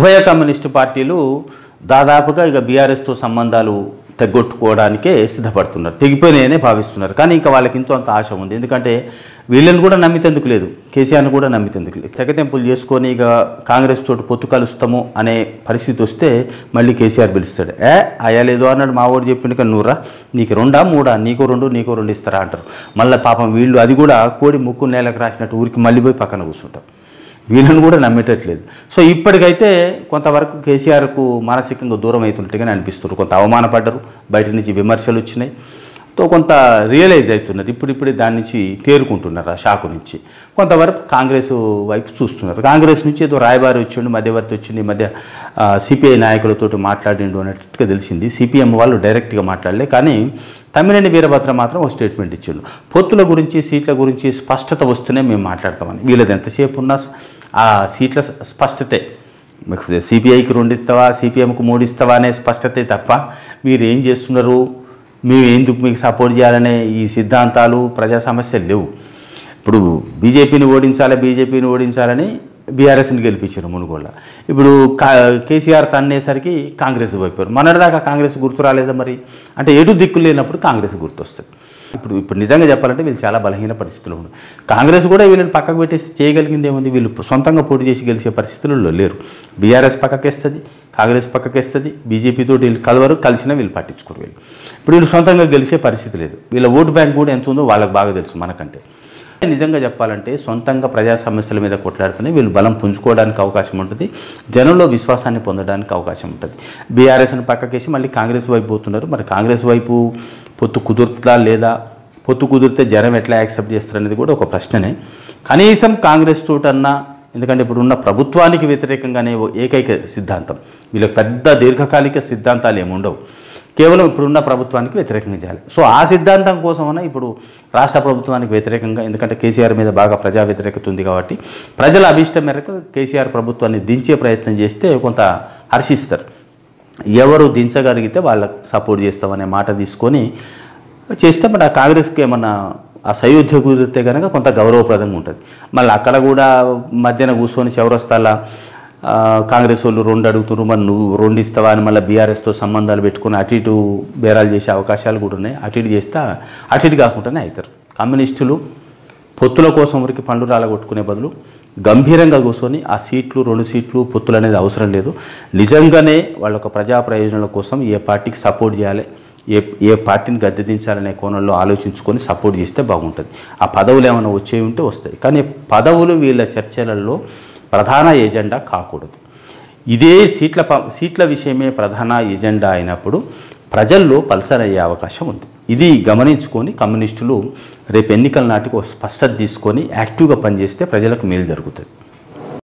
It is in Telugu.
ఉభయ కమ్యూనిస్టు పార్టీలు దాదాపుగా ఇక బీఆర్ఎస్తో సంబంధాలు తెగొట్టుకోవడానికే సిద్ధపడుతున్నారు, తెగిపోయినాయనే భావిస్తున్నారు. కానీ ఇంకా వాళ్ళకి ఇంతో అంత ఆశ ఉంది. ఎందుకంటే వీళ్ళని కూడా నమ్మితేందుకు లేదు, కేసీఆర్ని కూడా నమ్మితేందుకు లేదు. తెగతెంపులు చేసుకొని ఇక కాంగ్రెస్ తోటి పొత్తు కలుస్తాము అనే పరిస్థితి వస్తే మళ్ళీ కేసీఆర్ పిలుస్తాడు. అయ్యలేదు అన్నాడు, మా ఓడి చెప్పిండు కానీ నువ్వురా, నీకు 2 3 నీకో 2 ఇస్తారా అంటారు. మళ్ళీ పాపం వీళ్ళు అది కూడా కోడి ముక్కు నేలకు రాసినట్టు ఊరికి మళ్ళీ పోయి పక్కన కూర్చుంటారు. వీళ్ళని కూడా నమ్మేటట్లేదు. సో ఇప్పటికైతే కొంతవరకు కేసీఆర్కు మానసికంగా దూరం అవుతున్నట్టుగానే అనిపిస్తున్నారు. కొంత అవమానపడ్డరు, బయట నుంచి విమర్శలు వచ్చినాయి, కొంత రియలైజ్ అవుతున్నారు. ఇప్పుడిప్పుడే దాని నుంచి తేరుకుంటున్నారు, ఆ షాకు నుంచి. కొంతవరకు కాంగ్రెస్ వైపు చూస్తున్నారు. కాంగ్రెస్ నుంచి ఏదో రాయబారి వచ్చిండు, మధ్యవర్తి వచ్చిండు, ఈ మధ్య సిపిఐ నాయకులతో మాట్లాడిండు అన్నట్టుగా తెలిసింది. సిపిఎం వాళ్ళు డైరెక్ట్గా మాట్లాడలే, కానీ తమ్మినేని వీరభద్ర మాత్రం ఒక స్టేట్మెంట్ ఇచ్చిండు. పొత్తుల గురించి, సీట్ల గురించి స్పష్టత వస్తూనే మేము మాట్లాడతామని. వీళ్ళది ఎంతసేపు ఉన్నా ఆ సీట్ల స్పష్టతే, సిపిఐకి 2 ఇస్తావా, సిపిఎంకు 3 ఇస్తావా అనే స్పష్టతే తప్ప మీరు ఏం చేస్తున్నారు, మేము ఎందుకు మీకు సపోర్ట్ చేయాలనే ఈ సిద్ధాంతాలు, ప్రజా సమస్యలు లేవు. ఇప్పుడు బీజేపీని ఓడించాలని బీఆర్ఎస్ని గెలిపించారు మునుగోళ్ళ. ఇప్పుడు కేసీఆర్ తన్నేసరికి కాంగ్రెస్ వైపారు. మొన్నటిదాకా కాంగ్రెస్ గుర్తు రాలేదా మరి? అంటే ఎటు దిక్కు లేనప్పుడు కాంగ్రెస్ గుర్తు వస్తుంది. ఇప్పుడు నిజంగా చెప్పాలంటే వీళ్ళు చాలా బలహీన పరిస్థితులు ఉన్నారు. కాంగ్రెస్ కూడా వీళ్ళని పక్కకు పెట్టేసి చేయగలిగింది ఏముంది? వీళ్ళు సొంతంగా పోటీ చేసి గెలిచే పరిస్థితుల్లో లేరు. బీఆర్ఎస్ పక్కకేస్తుంది, కాంగ్రెస్ పక్కకేస్తుంది, బీజేపీతో వీళ్ళు కలవరు, కలిసినా వీళ్ళు పట్టించుకోరు. ఇప్పుడు వీళ్ళు సొంతంగా గెలిచే పరిస్థితి లేదు. వీళ్ళ ఓటు బ్యాంక్ కూడా ఎంత ఉందో వాళ్ళకి బాగా తెలుసు మనకంటే. నిజంగా చెప్పాలంటే సొంతంగా ప్రజా సమస్యల మీద కొట్లాడుతూనే వీళ్ళు బలం పుంజుకోవడానికి అవకాశం ఉంటుంది, జనంలో విశ్వాసాన్ని పొందడానికి అవకాశం ఉంటుంది. బీఆర్ఎస్ని పక్కకేసి మళ్ళీ కాంగ్రెస్ వైపు పోతున్నారు. మరి కాంగ్రెస్ వైపు పొత్తు కుదురుతుందా లేదా, పొత్తు కుదిరితే జనం ఎట్లా యాక్సెప్ట్ చేస్తారనేది కూడా ఒక ప్రశ్ననే. కనీసం కాంగ్రెస్ తోటన్నా, ఎందుకంటే ఇప్పుడున్న ప్రభుత్వానికి వ్యతిరేకంగానే ఏకైక సిద్ధాంతం, వీళ్ళకి పెద్ద దీర్ఘకాలిక సిద్ధాంతాలు ఏముండవు, కేవలం ఇప్పుడున్న ప్రభుత్వానికి వ్యతిరేకంగా చేయాలి. సో ఆ సిద్ధాంతం కోసమైనా ఇప్పుడు రాష్ట్ర ప్రభుత్వానికి వ్యతిరేకంగా, ఎందుకంటే కేసీఆర్ మీద బాగా ప్రజా వ్యతిరేకత ఉంది కాబట్టి ప్రజల అభిష్టం మేరకు కేసీఆర్ ప్రభుత్వాన్ని దించే ప్రయత్నం చేస్తే కొంత హర్షిస్తారు. ఎవరు దించగలిగితే వాళ్ళకి సపోర్ట్ చేస్తామనే మాట తీసుకొని చేస్తే మరి ఆ కాంగ్రెస్కి ఏమన్నా ఆ సయోధ్య కుదిరితే కనుక కొంత గౌరవప్రదంగా ఉంటుంది. మళ్ళీ అక్కడ కూడా మధ్యన కూర్చొని చౌరస్తాల కాంగ్రెస్ వాళ్ళు 2 అడుగుతున్నారు, మరి నువ్వు 2 ఇస్తావా అని మళ్ళీ బీఆర్ఎస్తో సంబంధాలు పెట్టుకుని అటు ఇటు బేరాలు చేసే అవకాశాలు కూడా ఉన్నాయి. అటు ఇటు చేస్తే అటు ఇటు కాకుండానే అవుతారు. కమ్యూనిస్టులు పొత్తుల కోసం ఊరికి పండు రాలగొట్టుకునే బదులు గంభీరంగా కూర్చొని ఆ సీట్లు 2 సీట్లు పొత్తులు అనేది అవసరం లేదు, నిజంగానే వాళ్ళ ఒక ప్రజా ప్రయోజనాల కోసం ఏ పార్టీకి సపోర్ట్ చేయాలి, ఏ పార్టీని గద్దెదించాలనే కోణంలో ఆలోచించుకొని సపోర్ట్ చేస్తే బాగుంటుంది. ఆ పదవులు ఏమైనా వచ్చేవి ఉంటే వస్తాయి, కానీ పదవులు వీళ్ళ చర్చలలో ప్రధాన ఎజెండా కాకూడదు. ఇదే సీట్ల విషయమే ప్రధాన ఎజెండా అయినప్పుడు ప్రజల్లో పల్సర్ అయ్యే అవకాశం ఉంది. ఇది గమనించుకొని కమ్యూనిస్టులు రేపు ఎన్నికల నాటికి స్పష్టత తీసుకొని యాక్టివ్గా పనిచేస్తే ప్రజలకు మేలు జరుగుతుంది.